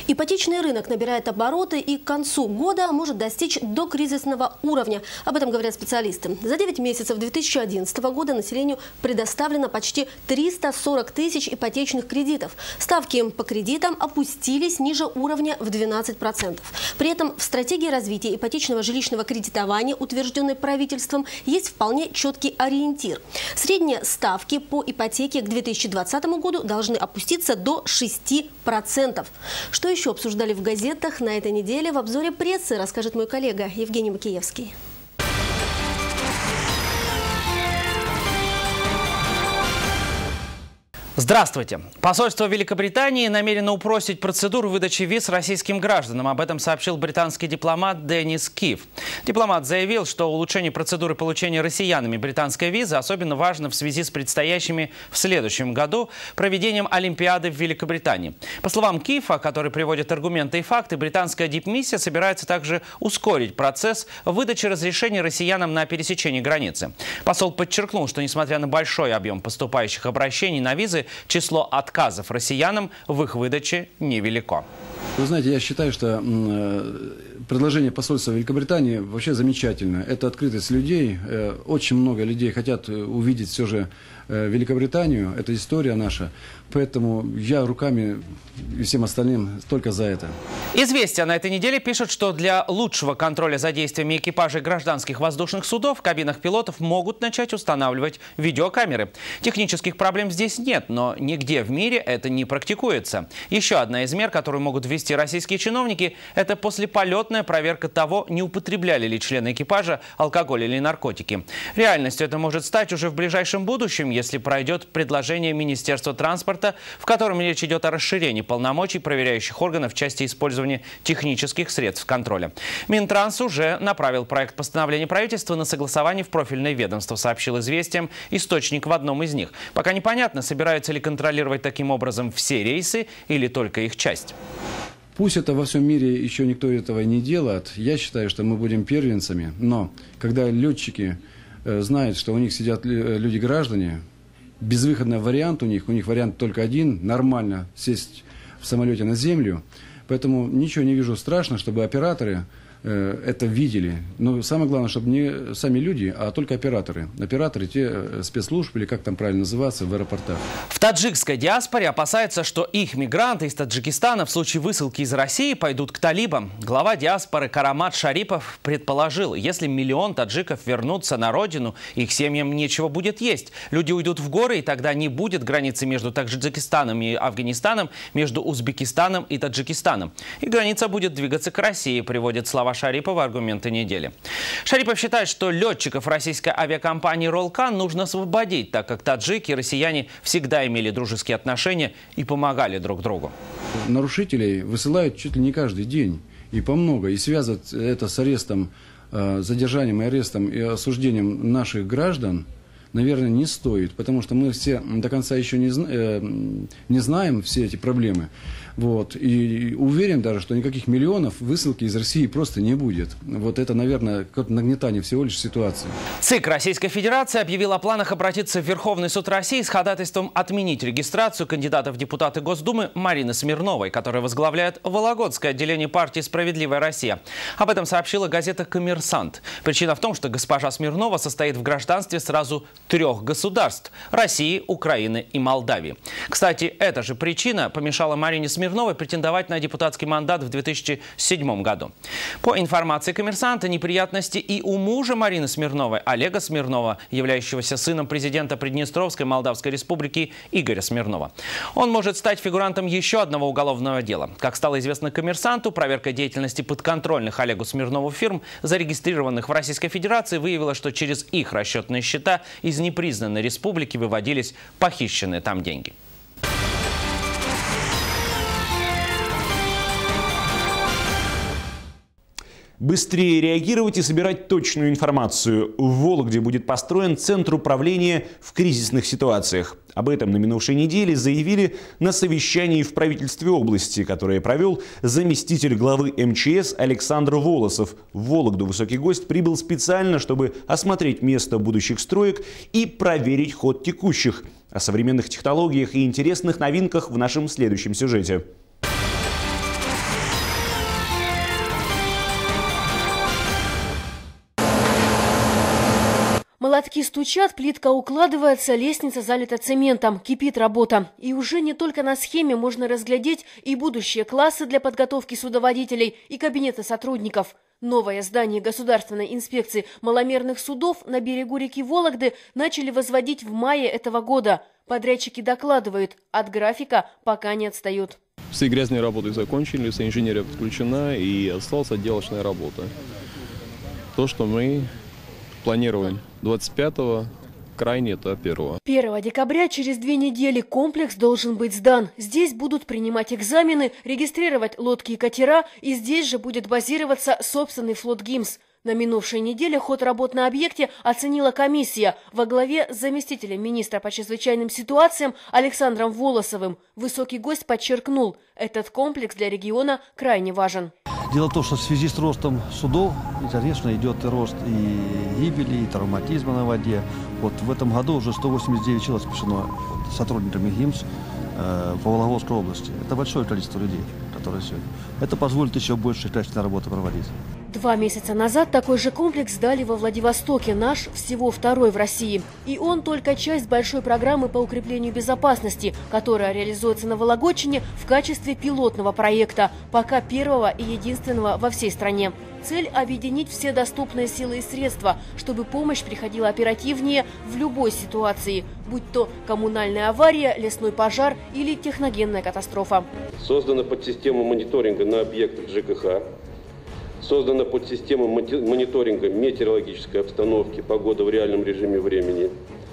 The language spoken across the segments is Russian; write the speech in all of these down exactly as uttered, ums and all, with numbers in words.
Ипотечный рынок набирает обороты и к концу года может достичь докризисного уровня. Об этом говорят специалисты. За девять месяцев две тысячи одиннадцатого года населению предоставлено почти триста сорок тысяч ипотечных кредитов. Ставки по кредитам опустились ниже уровня в двенадцать процентов. При этом в стратегии развития ипотечного жилищного кредитования, утвержденной правительством, есть вполне четкий ориентир. Средние ставки по ипотеке к две тысячи двадцатому году должны опуститься до шести процентов. Что еще обсуждали в газетах на этой неделе, в обзоре прессы, расскажет мой коллега Евгений Макеевский. Здравствуйте! Посольство Великобритании намерено упростить процедуру выдачи виз российским гражданам. Об этом сообщил британский дипломат Деннис Киф. Дипломат заявил, что улучшение процедуры получения россиянами британской визы особенно важно в связи с предстоящими в следующем году проведением Олимпиады в Великобритании. По словам Кифа, который приводит аргументы и факты, британская дипмиссия собирается также ускорить процесс выдачи разрешений россиянам на пересечении границы. Посол подчеркнул, что несмотря на большой объем поступающих обращений на визы, число отказов россиянам в их выдаче невелико. Вы знаете, я считаю, что предложение посольства Великобритании вообще замечательно. Это открытость людей. Очень много людей хотят увидеть все же Великобританию. Это история наша. Поэтому я руками и всем остальным только за это. «Известия» на этой неделе пишут, что для лучшего контроля за действиями экипажей гражданских воздушных судов в кабинах пилотов могут начать устанавливать видеокамеры. Технических проблем здесь нет, но нигде в мире это не практикуется. Еще одна из мер, которую могут ввести российские чиновники, это послеполетная проверка того, не употребляли ли члены экипажа алкоголь или наркотики. Реальностью это может стать уже в ближайшем будущем, если пройдет предложение Министерства транспорта, в котором речь идет о расширении полномочий проверяющих органов в части использования технических средств контроля. Минтранс уже направил проект постановления правительства на согласование в профильное ведомство, сообщил «Известиям» источник в одном из них. Пока непонятно, собираются ли контролировать таким образом все рейсы или только их часть. Пусть это во всем мире еще никто этого не делает. Я считаю, что мы будем первенцами. Но когда летчики э, знают, что у них сидят люди-граждане, безвыходный вариант у них, у них вариант только один, нормально сесть в самолете на землю. Поэтому ничего не вижу страшного, чтобы операторы э, это видели. Но самое главное, чтобы не сами люди, а только операторы. Операторы, те э, спецслужбы, или как там правильно называться, в аэропортах. В таджикской диаспоре опасаются, что их мигранты из Таджикистана в случае высылки из России пойдут к талибам. Глава диаспоры Карамат Шарипов предположил, если миллион таджиков вернутся на родину, их семьям нечего будет есть. Люди уйдут в горы, и тогда не будет границы между Таджикистаном и Афганистаном, между Узбекистаном и Таджикистаном. И граница будет двигаться к России, приводит слова Шарипова аргументы недели. Шарипов считает, что летчиков российской авиакомпании «Роллкан» нужно освободить, так как таджики и россияне всегда имели дружеские отношения и помогали друг другу. Нарушителей высылают чуть ли не каждый день, и по много, и связывать это с арестом, задержанием и арестом и осуждением наших граждан, наверное, не стоит, потому что мы все до конца еще не, э, не знаем все эти проблемы. Вот. И уверен даже, что никаких миллионов высылки из России просто не будет. Вот это, наверное, какое-то нагнетание всего лишь ситуации. ЦИК Российской Федерации объявил о планах обратиться в Верховный суд России с ходатайством отменить регистрацию кандидата в депутаты Госдумы Марины Смирновой, которая возглавляет Вологодское отделение партии «Справедливая Россия». Об этом сообщила газета «Коммерсант». Причина в том, что госпожа Смирнова состоит в гражданстве сразу трех государств – России, Украины и Молдавии. Кстати, эта же причина помешала Марине Смирновой претендовать на депутатский мандат в две тысячи седьмом году. По информации «Коммерсанта», неприятности и у мужа Марины Смирновой, Олега Смирнова, являющегося сыном президента Приднестровской Молдавской Республики Игоря Смирнова. Он может стать фигурантом еще одного уголовного дела. Как стало известно «Коммерсанту», проверка деятельности подконтрольных Олегу Смирнову фирм, зарегистрированных в Российской Федерации, выявила, что через их расчетные счета из непризнанной республики выводились похищенные там деньги. Быстрее реагировать и собирать точную информацию. В Вологде будет построен Центр управления в кризисных ситуациях. Об этом на минувшей неделе заявили на совещании в правительстве области, которое провел заместитель главы эм че эс Александр Волосов. В Вологду высокий гость прибыл специально, чтобы осмотреть место будущих строек и проверить ход текущих. О современных технологиях и интересных новинках в нашем следующем сюжете. молотки стучат, плитка укладывается, лестница залита цементом, кипит работа. И уже не только на схеме можно разглядеть и будущие классы для подготовки судоводителей, и кабинеты сотрудников. Новое здание Государственной инспекции маломерных судов на берегу реки Вологды начали возводить в мае этого года. Подрядчики докладывают, от графика пока не отстают. Все грязные работы закончили, вся инженерия подключена и осталась отделочная работа. То, что мы планируем двадцать пятого, крайне это первого. первого декабря, через две недели, комплекс должен быть сдан. Здесь будут принимать экзамены, регистрировать лодки и катера, и здесь же будет базироваться собственный флот ГИМС. На минувшей неделе ход работ на объекте оценила комиссия во главе с заместителем министра по чрезвычайным ситуациям Александром Волосовым. Высокий гость подчеркнул, этот комплекс для региона крайне важен. Дело в том, что в связи с ростом судов, конечно, идет рост и гибели, и травматизма на воде. Вот в этом году уже сто восемьдесят девять человек спасено сотрудниками ГИМС э, по Вологодской области. Это большое количество людей, которые сегодня. Это позволит еще больше качественной работы проводить. Два месяца назад такой же комплекс сдали во Владивостоке, наш всего второй в России. И он только часть большой программы по укреплению безопасности, которая реализуется на Вологодчине в качестве пилотного проекта, пока первого и единственного во всей стране. Цель – объединить все доступные силы и средства, чтобы помощь приходила оперативнее в любой ситуации, будь то коммунальная авария, лесной пожар или техногенная катастрофа. Создана подсистема мониторинга на объектах ЖКХ. Создана подсистема мониторинга метеорологической обстановки, погоды в реальном режиме времени.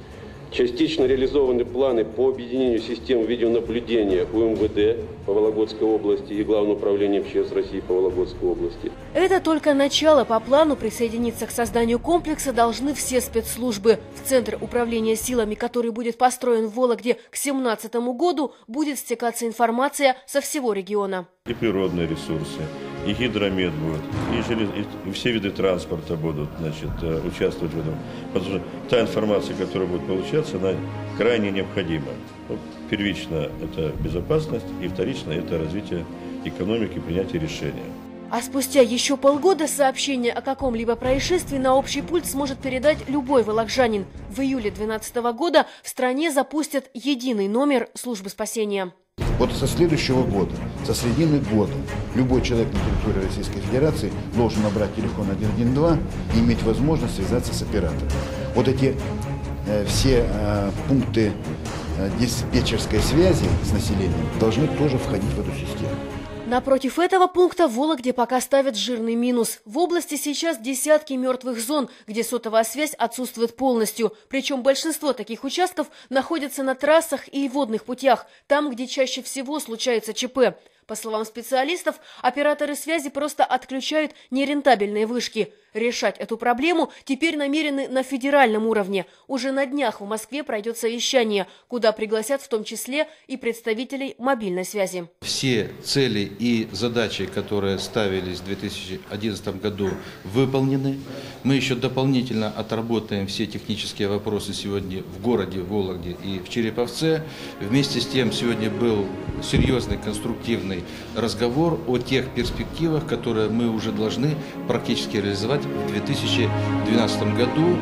Частично реализованы планы по объединению систем видеонаблюдения у эм вэ дэ по Вологодской области и Главного управления эм че эс России по Вологодской области. Это только начало. По плану присоединиться к созданию комплекса должны все спецслужбы. В Центр управления силами, который будет построен в Вологде к две тысячи семнадцатому году, будет стекаться информация со всего региона. И природные ресурсы, и гидромет будет, и, желез... и все виды транспорта будут, значит, участвовать в этом. Потому что та информация, которая будет получаться, она крайне необходима. Ну, первично это безопасность, и вторично это развитие экономики, принятие решения. А спустя еще полгода сообщение о каком-либо происшествии на общий пульт сможет передать любой волокжанин. В июле две тысячи двенадцатого года в стране запустят единый номер службы спасения. Вот со следующего года, со середины года, любой человек на территории Российской Федерации должен набрать телефон один один два и иметь возможность связаться с оператором. Вот эти э, все э, пункты э, диспетчерской связи с населением должны тоже входить в эту систему. Напротив этого пункта в Вологде пока ставят жирный минус. В области сейчас десятки мертвых зон, где сотовая связь отсутствует полностью. Причем большинство таких участков находятся на трассах и водных путях, там, где чаще всего случается ЧП. По словам специалистов, операторы связи просто отключают нерентабельные вышки. Решать эту проблему теперь намерены на федеральном уровне. Уже на днях в Москве пройдет совещание, куда пригласят в том числе и представителей мобильной связи. Все цели и задачи, которые ставились в две тысячи одиннадцатом году, выполнены. Мы еще дополнительно отработаем все технические вопросы сегодня в городе Вологде и в Череповце. Вместе с тем сегодня был серьезный конструктивный разговор о тех перспективах, которые мы уже должны практически реализовать в две тысячи двенадцатом году.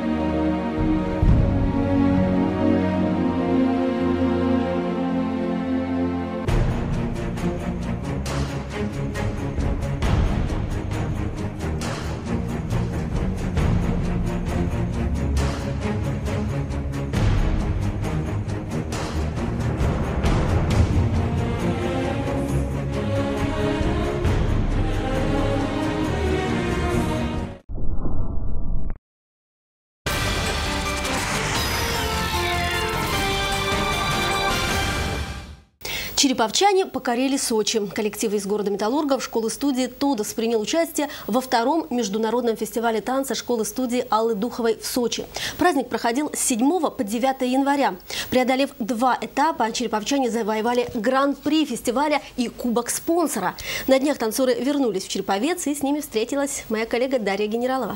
Череповчане покорили Сочи. Коллектив из города Металлургов школы-студии «Тодос» принял участие во втором международном фестивале танца школы-студии Аллы Духовой в Сочи. Праздник проходил с седьмого по девятое января. Преодолев два этапа, череповчане завоевали гран-при фестиваля и кубок спонсора. На днях танцоры вернулись в Череповец, и с ними встретилась моя коллега Дарья Генералова.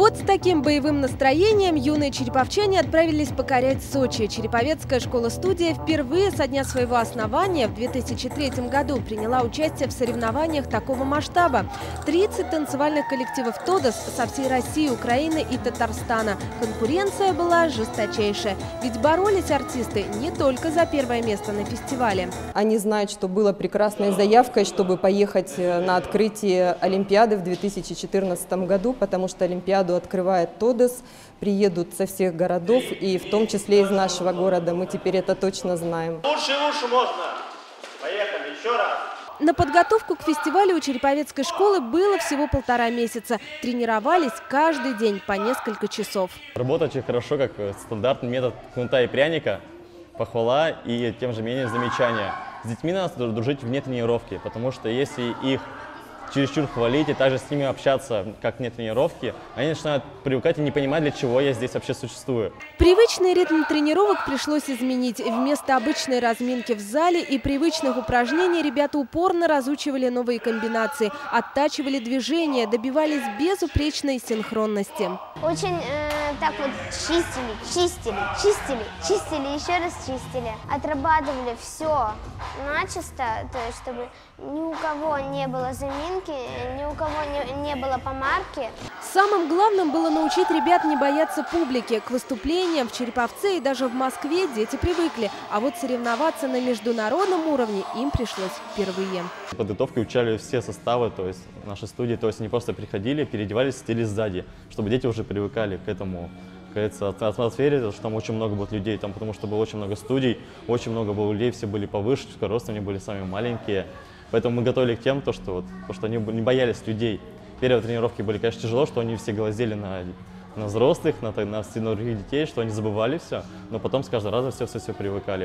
Вот с таким боевым настроением юные череповчане отправились покорять Сочи. Череповецкая школа-студия впервые со дня своего основания в две тысячи третьем году приняла участие в соревнованиях такого масштаба. тридцать танцевальных коллективов «Тодос» со всей России, Украины и Татарстана. Конкуренция была жесточайшая. Ведь боролись артисты не только за первое место на фестивале. Они знают, что была прекрасной заявкой, чтобы поехать на открытие Олимпиады в две тысячи четырнадцатом году, потому что Олимпиаду открывает «Тодос», приедут со всех городов, и в том числе из нашего города. Мы теперь это точно знаем. Лучше и лучше можно. Поехали, еще раз. На подготовку к фестивалю у Череповецкой школы было всего полтора месяца. Тренировались каждый день по несколько часов. Работать очень хорошо, как стандартный метод кнута и пряника, похвала и тем же менее замечания. С детьми надо дружить вне тренировки, потому что если их чересчур хвалить и также с ними общаться, как нет тренировки, они начинают привыкать и не понимать, для чего я здесь вообще существую. Привычный ритм тренировок пришлось изменить. Вместо обычной разминки в зале и привычных упражнений ребята упорно разучивали новые комбинации, оттачивали движения, добивались безупречной синхронности. Очень э, так вот чистили, чистили, чистили, чистили, еще раз чистили. Отрабатывали все начисто, то есть чтобы ни у кого не было заминки, ни у кого не, не было помарки. Самым главным было научить ребят не бояться публики. К выступлениям в Череповце и даже в Москве дети привыкли. А вот соревноваться на международном уровне им пришлось впервые. В подготовке учали все составы, то есть наши студии, то есть они просто приходили, переодевались, сидели сзади, чтобы дети уже привыкали к этому. К этой атмосфере, что там очень много будет людей, там, потому что было очень много студий, очень много было людей, все были повыше, ростом, они были самые маленькие. Поэтому мы готовили к тем, то, что, вот, то, что они не боялись людей. Первые тренировки были, конечно, тяжело, что они все глазели на, на взрослых, на, на, на других детей, что они забывали все, но потом с каждого раза все-все-все привыкали.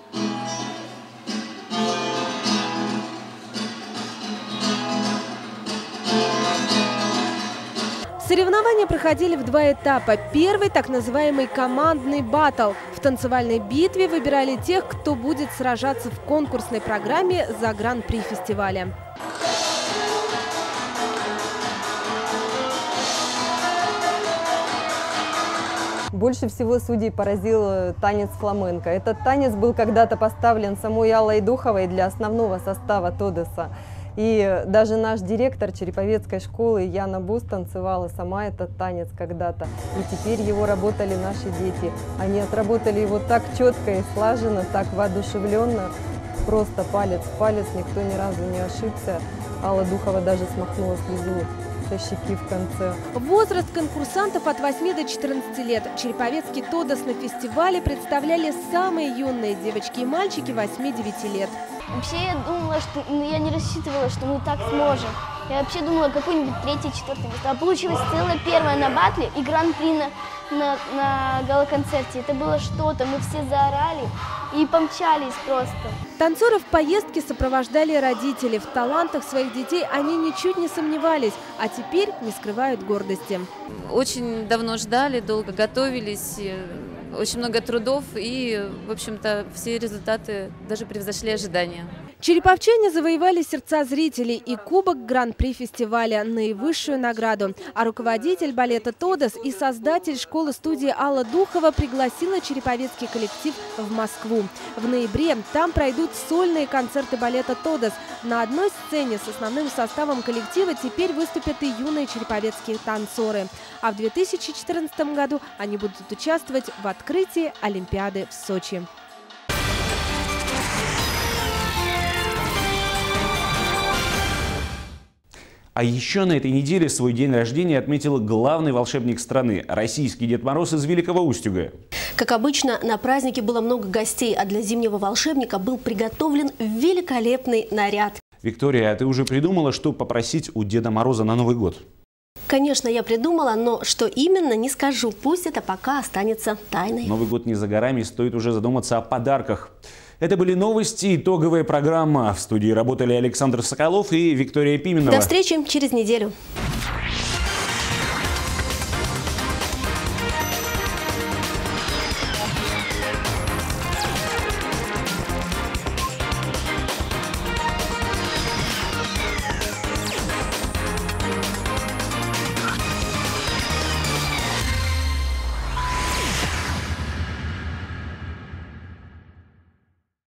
Соревнования проходили в два этапа. Первый – так называемый командный баттл. В танцевальной битве выбирали тех, кто будет сражаться в конкурсной программе за гран-при фестиваля. Больше всего судей поразил танец фламенко. Этот танец был когда-то поставлен самой Аллой Духовой для основного состава «Тодоса». И даже наш директор Череповецкой школы Яна Бус танцевала сама этот танец когда-то. И теперь его работали наши дети. Они отработали его так четко и слаженно, так воодушевленно. Просто палец в палец, никто ни разу не ошибся. Алла Духова даже смахнула слезу со щеки в конце. Возраст конкурсантов от восьми до четырнадцати лет. Череповецкий «Тодос» на фестивале представляли самые юные девочки и мальчики восьми-девяти лет. Вообще я думала, что ну, я не рассчитывала, что мы так сможем. Я вообще думала, какой-нибудь третий, четвертый место. А получилось целое первое на батле и гран-при на, на, на гала-концерте. Это было что-то, мы все заорали и помчались просто. Танцоры в поездке сопровождали родители. В талантах своих детей они ничуть не сомневались, а теперь не скрывают гордости. Очень давно ждали, долго готовились. Очень много трудов и, в общем-то, все результаты даже превзошли ожидания. Череповчане завоевали сердца зрителей и кубок гран-при фестиваля, наивысшую награду. А руководитель балета «Тодос» и создатель школы-студии Алла Духова пригласила череповецкий коллектив в Москву. В ноябре там пройдут сольные концерты балета «Тодос». На одной сцене с основным составом коллектива теперь выступят и юные череповецкие танцоры. А в две тысячи четырнадцатом году они будут участвовать в открытии Олимпиады в Сочи. А еще на этой неделе свой день рождения отметил главный волшебник страны – российский Дед Мороз из Великого Устюга. Как обычно, на празднике было много гостей, а для зимнего волшебника был приготовлен великолепный наряд. Виктория, а ты уже придумала, что попросить у Деда Мороза на Новый год? Конечно, я придумала, но что именно, не скажу. Пусть это пока останется тайной. Новый год не за горами, и стоит уже задуматься о подарках. Это были новости, итоговая программа. В студии работали Александр Соколов и Виктория Пименова. До встречи через неделю.